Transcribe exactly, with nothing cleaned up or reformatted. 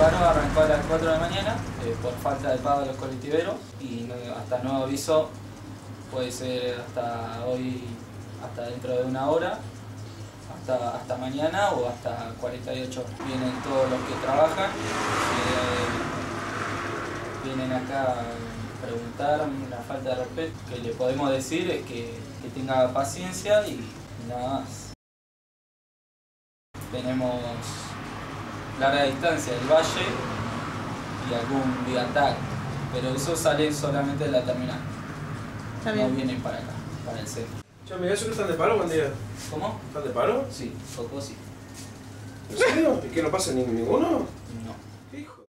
paro arrancó a las cuatro de la mañana eh, por falta de pago de los colectiveros y no, hasta nuevo aviso puede ser hasta hoy, hasta dentro de una hora, hasta, hasta mañana o hasta cuarenta y ocho horas. Vienen todos los que trabajan, eh, vienen acá a preguntar la falta de respeto. Que le podemos decir es que, que tenga paciencia y nada más. Tenemos larga distancia del valle y algún Vigatag, pero eso sale solamente de la terminal. Está No bien. vienen para acá, para el centro. Che, ¿me eso que están de paro, buen día? ¿Cómo? ¿Están de paro? Sí, poco sí. ¿En serio? ¿Y qué no pasa ni- ninguno? No. ¿Qué hijo?